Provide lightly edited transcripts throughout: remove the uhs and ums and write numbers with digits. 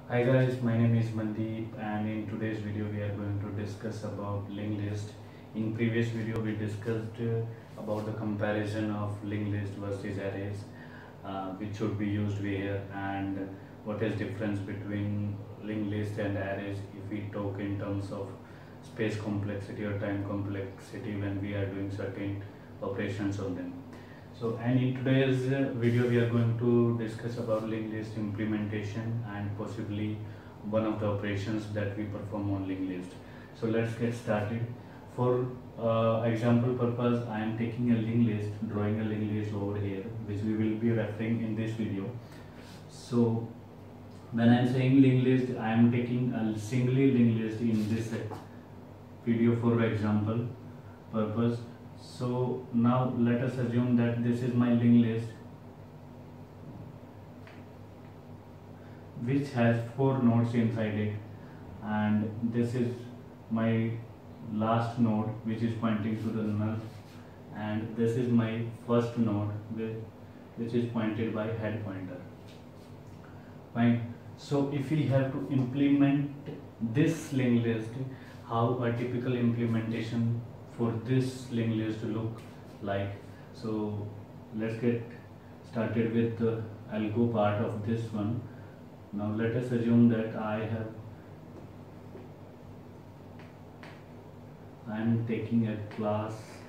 Hi guys, my name is Mandeep and in today's video we are going to discuss about linked list. In previous video we discussed about the comparison of linked list versus arrays, which should be used where and what is difference between linked list and arrays if we talk in terms of space complexity or time complexity when we are doing certain operations on them. So, and in today's video, we are going to discuss about linked list implementation and possibly one of the operations that we perform on linked list. So, let's get started. For example purpose, I am taking a linked list, drawing a linked list over here, which we will be referring in this video. So, when I am saying linked list, I am taking a singly linked list in this video for example purpose. So now let us assume that this is my linked list which has 4 nodes inside it, and this is my last node which is pointing to the null, and this is my first node which is pointed by head pointer. Fine. So if we have to implement this linked list, how a typical implementation for this linked list look like. So let's get started with the algo part of this one. Now let us assume that I am taking a class.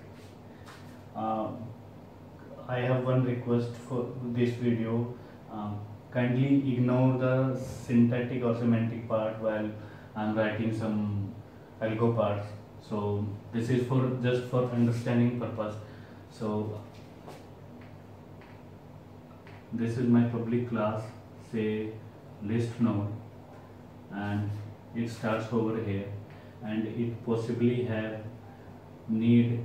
I have one request for this video. Kindly ignore the syntactic or semantic part while I'm writing some algo parts. So this is for just for understanding purpose. So this is my public class, say list node, and it starts over here, and it possibly have need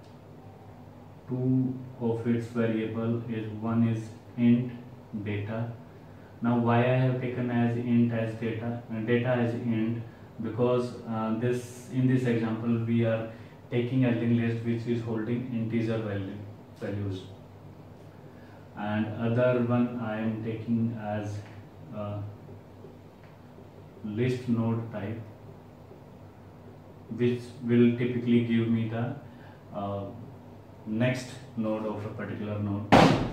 two of its variable. Is one is int data. Now why I have taken as int as data as int, because this in this example we are taking a linked list which is holding integer values, and other one I am taking as list node type, which will typically give me the next node of a particular node,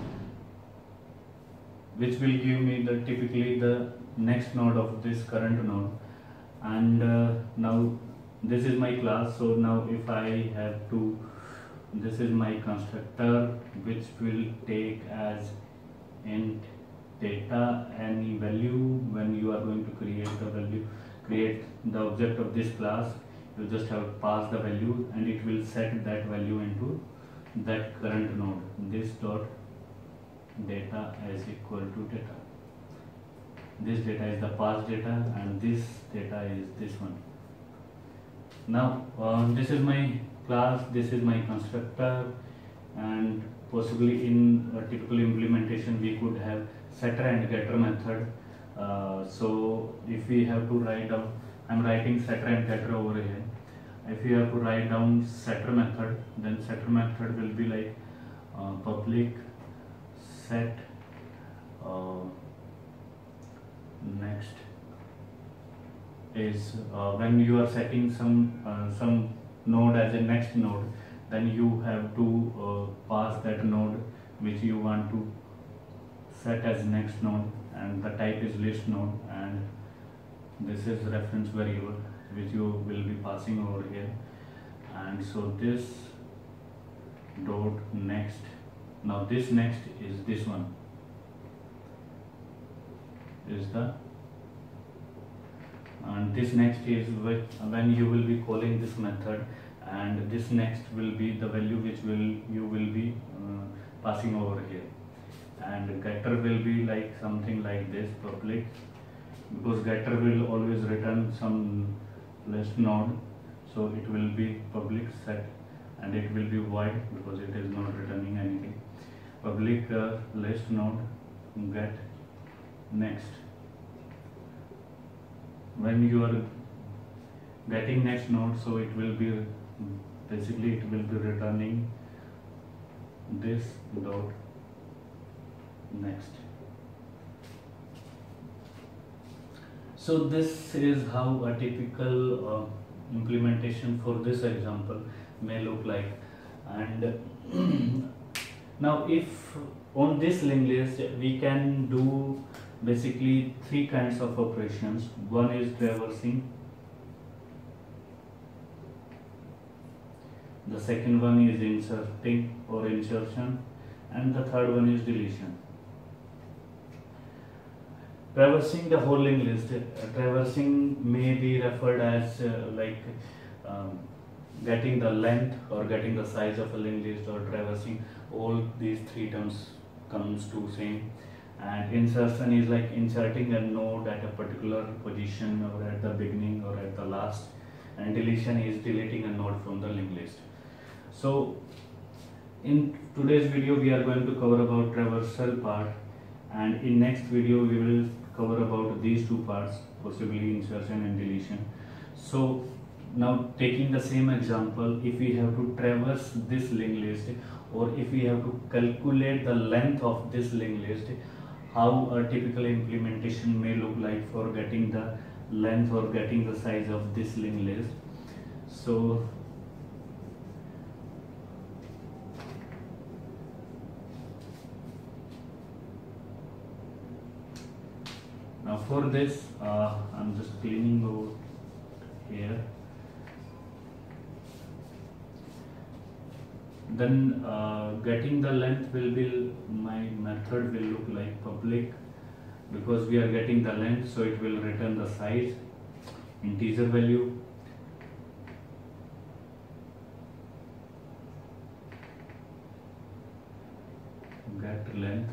which will give me the typically the next node of this current node. And now this is my class. So now if I have to, this is my constructor which will take as int data any value. When you are going to create the object of this class, you just have to pass the value and it will set that value into that current node. This dot data is equal to data. This data is the past data and this data is this one. Now this is my class, this is my constructor, and possibly in a typical implementation we could have setter and getter method. So if we have to write down, I'm writing setter and getter over here. If you have to write down setter method, then setter method will be like public set next is when you are setting some node as a next node, then you have to pass that node which you want to set as next node, and the type is list node, and this is reference variable which you will be passing over here. And so this dot next, now this next is this one, is the, and this next is when you will be calling this method, and this next will be the value which you will be passing over here. And getter will be like something like this, public, because getter will always return some list node, so it will be public set, and it will be void because it is not returning anything. Public list node get next. When you are getting next node, so it will be basically it will be returning this dot next. So this is how a typical implementation for this example may look like. And now if on this linked list we can do basically three kinds of operations. One is traversing, the second one is inserting or insertion, and the third one is deletion. Traversing the whole linked list. Traversing may be referred as getting the length or getting the size of a linked list, or traversing. All these three terms comes to same. And insertion is like inserting a node at a particular position, or at the beginning or at the last. And deletion is deleting a node from the linked list. So in today's video we are going to cover about traversal part, and in next video we will cover about these two parts, possibly insertion and deletion. So now taking the same example, if we have to traverse this linked list, or if we have to calculate the length of this linked list, how a typical implementation may look like for getting the length or getting the size of this linked list. So now for this I'm just cleaning out here. Then getting the length will be, my method will look like public, because we are getting the length, so it will return the size, integer value. Get length.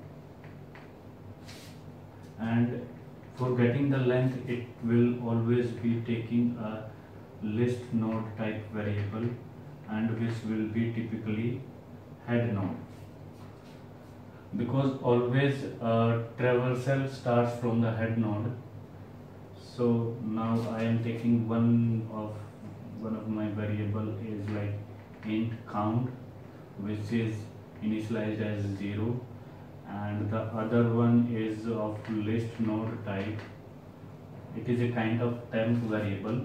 And for getting the length, it will always be taking a list node type variable, and which will be typically head node, because always traversal starts from the head node. So now I am taking one of my variable is like int count, which is initialized as 0, and the other one is of list node type. It is a kind of temp variable,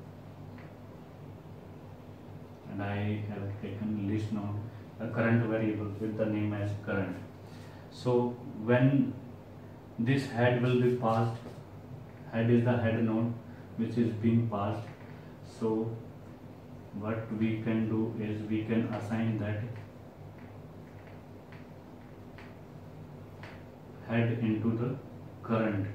and I have taken list node, a current variable with the name as current. So when this head will be passed, head is the head node which is being passed. So what we can do is we can assign that head into the current.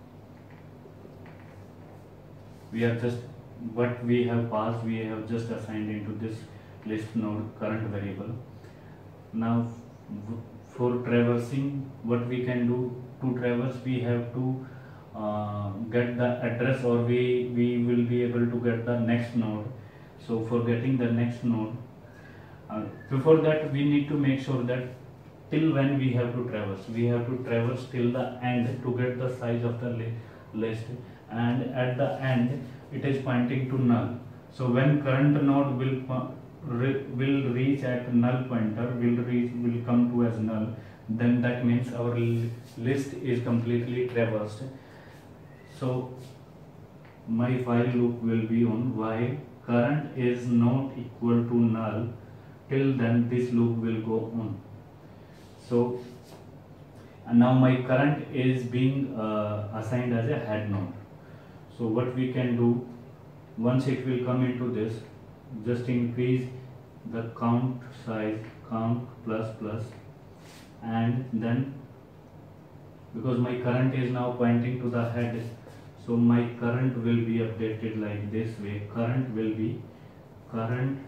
We are just, what we have passed, we have just assigned into this list node current variable. Now for traversing, what we can do to traverse, we have to get the address, or we will be able to get the next node. So for getting the next node, before that we need to make sure that till when we have to traverse till the end to get the size of the list, and at the end it is pointing to null. So when current node will reach at null pointer, will come to as null, then that means our list is completely traversed. So my while loop will be on while current is not equal to null, till then this loop will go on. So and now my current is being assigned as a head node. So what we can do, once it will come into this, just increase the count size, count plus, and then because my current is now pointing to the head, so my current will be updated like this way. Current will be current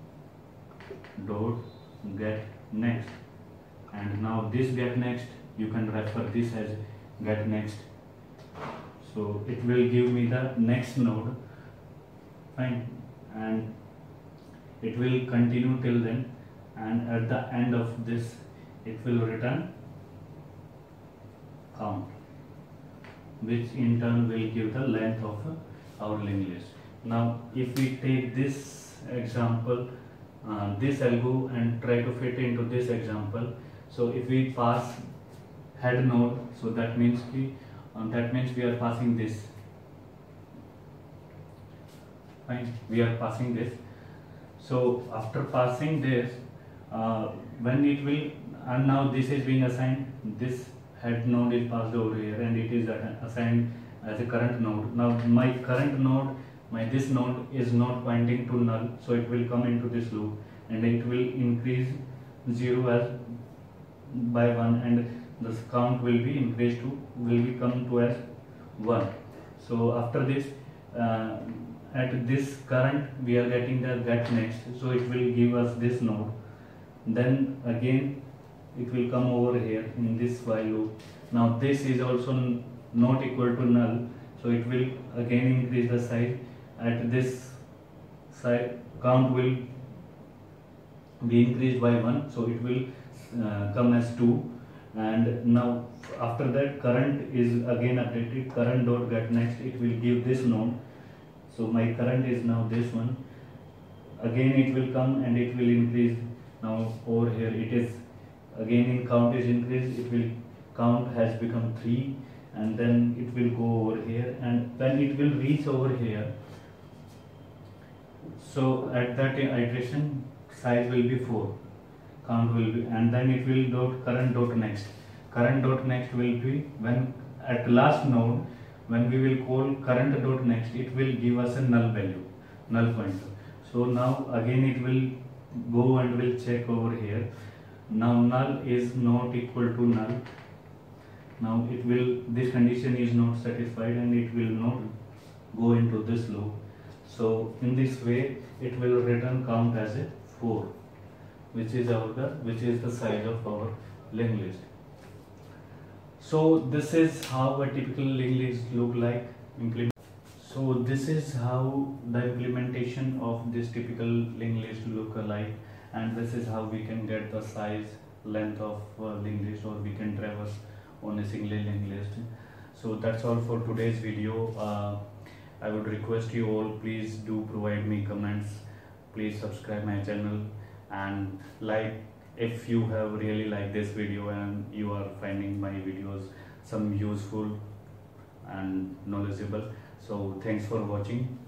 dot get next, and now this get next, you can refer this as get next. So it will give me the next node, fine, and it will continue till then, and at the end of this it will return count, which in turn will give the length of our linked list. Now if we take this example, this algo, and try to fit into this example, so if we pass head node, so that means that means we are passing this. Fine, we are passing this. So after passing this, when it will, and now this is being assigned, this head node is passed over here and it is assigned as a current node. Now my current node, this node is not pointing to null, so it will come into this loop and it will increase 0 as by 1, and the count will be increased to, will be come to as 1. So after this, at this current we are getting the get next, so it will give us this node. Then again it will come over here in this while loop. Now this is also not equal to null, so it will again increase the size. At this side count will be increased by 1, so it will come as 2. And now after that current is again updated, current dot get next, it will give this node. So my current is now this one, again it will come and it will increase. Now over here it is again in count is increased, it will count has become 3, and then it will go over here, and when it will reach over here, so at that iteration size will be 4, count will be, and then it will dot current dot next. Current dot next will be when at last node, when we will call current dot next, it will give us a null value, null pointer. So now again it will go and will check over here. Now null is not equal to null. Now it will, this condition is not satisfied and it will not go into this loop. So in this way it will return count as a 4, which is the size of our linked list. So this is how a typical linked list look like. So this is how the implementation of this typical linked list look like, and this is how we can get the size, length of linked list, or we can traverse on a single linked list. So that's all for today's video. I would request you all, please do provide me comments, please subscribe my channel, and like if you have really liked this video and you are finding my videos some useful and knowledgeable. So thanks for watching.